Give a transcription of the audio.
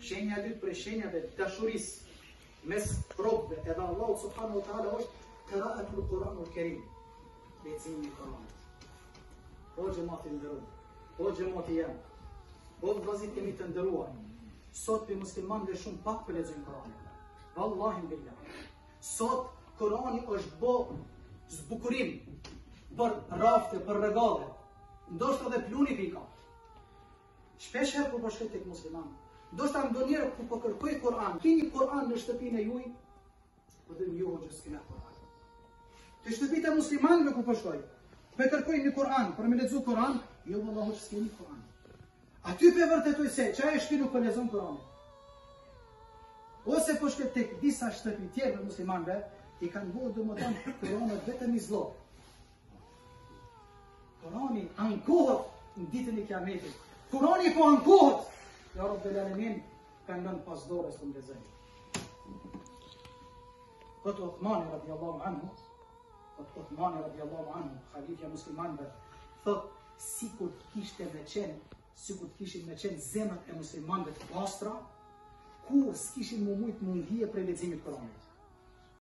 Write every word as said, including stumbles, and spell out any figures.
Shenja e dytë për shenjave të dashurisë mes robëve edhe Allahu subhanahu wa taala është qira'atul Kur'anul Kerim. Leximi i Kuranit. O xhamati i nderuar, o xhamati jam, o vëllezër kemi të nderuar. Sot për muslimanëve shumë pak për lexojnë Kur'anin. Wallahi billah. Sot Kur'ani është bë zbukurim për rafte, për regale. Ndoshta edhe pluni pika. Shpesh herë kur po shkoj tek musliman, ndoshta ndonjëherë kur po kërkoj Kur'an, keni Kur'an në shtëpinë e juaj? Po dhe ju hoxha s'kena Kur'an. Te shtëpitë e muslimanëve ku po shkoj, po kërkoj një Kur'an, për me lexuar Kur'an, jo vallahi s'keni Kur'an. Aty pe vërtetoj se çaj është nuk po lexon Kur'anin. Ose po shkoj tek disa shtëpi tjerë të muslimanëve, i kanë bërë domethënë Kur'anin vetëm i zllop. Kur'ani ankohet në ditën e Kiametit. Kur'ani po ankohet. Ja Rabbel Alamin kanë nën pas dorës të lexojnë. Qot Uthmani radiallahu anhu, Qot Uthmani radiallahu anhu, halifja muslimanëve, thot sikur kishte me qenë, sikur kishin me qenë zemrat e muslimanëve të pastra, kur s'kishin më mujt mundhije për leximin e Kur'anit.